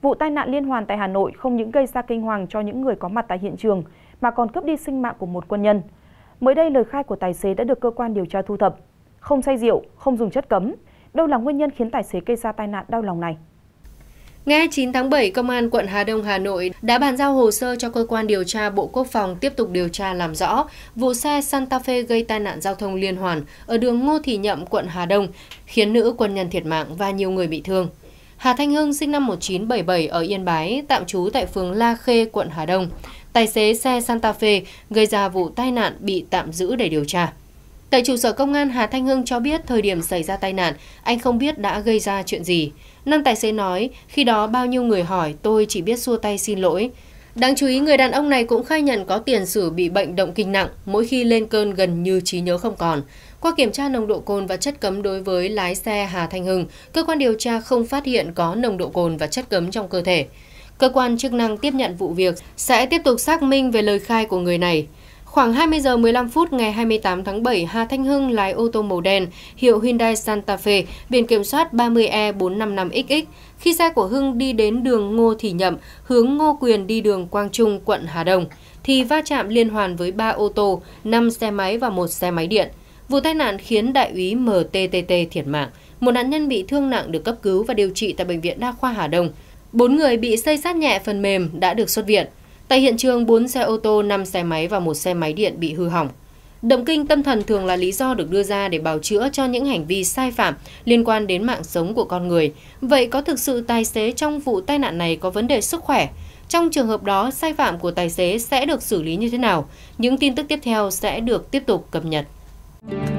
Vụ tai nạn liên hoàn tại Hà Nội không những gây ra kinh hoàng cho những người có mặt tại hiện trường mà còn cướp đi sinh mạng của một quân nhân. Mới đây, lời khai của tài xế đã được cơ quan điều tra thu thập. Không say rượu, không dùng chất cấm. Đâu là nguyên nhân khiến tài xế gây ra tai nạn đau lòng này? Ngày 9 tháng 7, Công an quận Hà Đông, Hà Nội đã bàn giao hồ sơ cho cơ quan điều tra Bộ Quốc phòng tiếp tục điều tra làm rõ vụ xe Santa Fe gây tai nạn giao thông liên hoàn ở đường Ngô Thì Nhậm, quận Hà Đông, khiến nữ quân nhân thiệt mạng và nhiều người bị thương. Hà Thanh Hưng sinh năm 1977 ở Yên Bái, tạm trú tại phường La Khê, quận Hà Đông. Tài xế xe Santa Fe gây ra vụ tai nạn bị tạm giữ để điều tra. Tại trụ sở công an, Hà Thanh Hưng cho biết thời điểm xảy ra tai nạn, anh không biết đã gây ra chuyện gì. Nam tài xế nói, khi đó bao nhiêu người hỏi, tôi chỉ biết xua tay xin lỗi. Đáng chú ý, người đàn ông này cũng khai nhận có tiền sử bị bệnh động kinh nặng, mỗi khi lên cơn gần như trí nhớ không còn. Qua kiểm tra nồng độ cồn và chất cấm đối với lái xe Hà Thanh Hưng, cơ quan điều tra không phát hiện có nồng độ cồn và chất cấm trong cơ thể. Cơ quan chức năng tiếp nhận vụ việc sẽ tiếp tục xác minh về lời khai của người này. Khoảng 20 giờ 15 phút ngày 28 tháng 7, Hà Thanh Hưng lái ô tô màu đen hiệu Hyundai Santa Fe biển kiểm soát 30E455XX. Khi xe của Hưng đi đến đường Ngô Thì Nhậm, hướng Ngô Quyền đi đường Quang Trung, quận Hà Đông, thì va chạm liên hoàn với 3 ô tô, 5 xe máy và 1 xe máy điện. Vụ tai nạn khiến đại úy MTTT thiệt mạng. Một nạn nhân bị thương nặng được cấp cứu và điều trị tại Bệnh viện Đa khoa Hà Đông. 4 người bị xây xát nhẹ phần mềm đã được xuất viện. Tại hiện trường, 4 xe ô tô, 5 xe máy và 1 xe máy điện bị hư hỏng. Động kinh tâm thần thường là lý do được đưa ra để bào chữa cho những hành vi sai phạm liên quan đến mạng sống của con người. Vậy có thực sự tài xế trong vụ tai nạn này có vấn đề sức khỏe? Trong trường hợp đó, sai phạm của tài xế sẽ được xử lý như thế nào? Những tin tức tiếp theo sẽ được tiếp tục cập nhật.